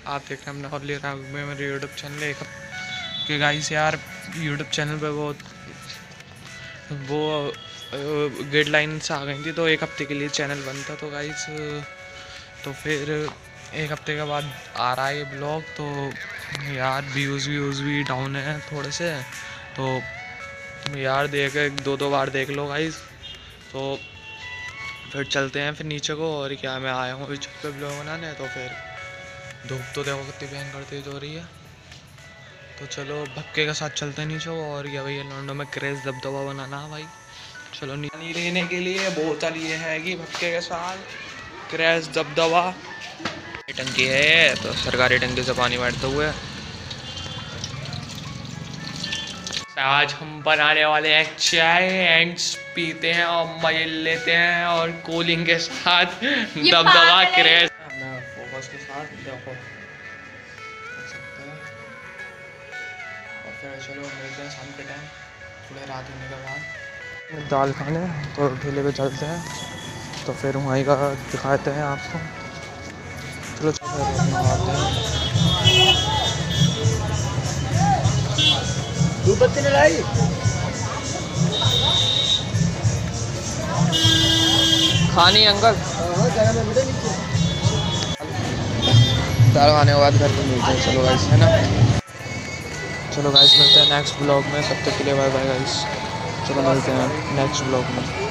आप देख रहे हैं अपना हॉली राग में मेरे यूट्यूब चैनल एक कि गाइस यार यूट्यूब चैनल पे वो गाइडलाइंस आ गई थी, तो एक हफ्ते के लिए चैनल बंद था। तो गाइस तो फिर एक हफ्ते के बाद आ रहा है ये ब्लॉग। तो यार व्यूज़ भी डाउन है थोड़े से, तो तुम यार देख दो बार देख लो गाइस। तो फिर चलते हैं फिर नीचे को। और क्या, मैं आया हूँ अभी छत पे ब्लॉग बनाने। तो फिर धूप तो देखो कितनी भयंकर तेज हो रही है। तो चलो भक्के के साथ चलते हैं नीचे को। और क्या भैया लौंडो में क्रेज दबदबा बनाना है भाई। चलो पानी लेने के लिए बोतल ये है कि भक्के के साथ क्रेज दबदबा टंकी है, तो सरकारी टंकी से पानी बैठते हुए आज हम बनाने वाले हैं चाय एंड पीते हैं और मजे लेते हैं और कूलिंग के साथ दबदबा क्रेज फोकस के साथ देखो देख सकते हैं। और फिर चलो मिलते हैं शाम के टाइम थोड़े रात होने के बाद दाल खाने। तो ठेले पे चलते हैं, तो फिर वहीं का दिखाते हैं आपको। चलो नहाते हैं। खानी अंकल दाल खाने के बाद घर पे मिलते हैं। चलो गाइस है ना, चलो गाइस मिलते हैं नेक्स्ट ब्लॉग में। तब तक के लिए बाय बाय गाइस। चलो मिलते हैं नेक्स्ट ब्लॉग में।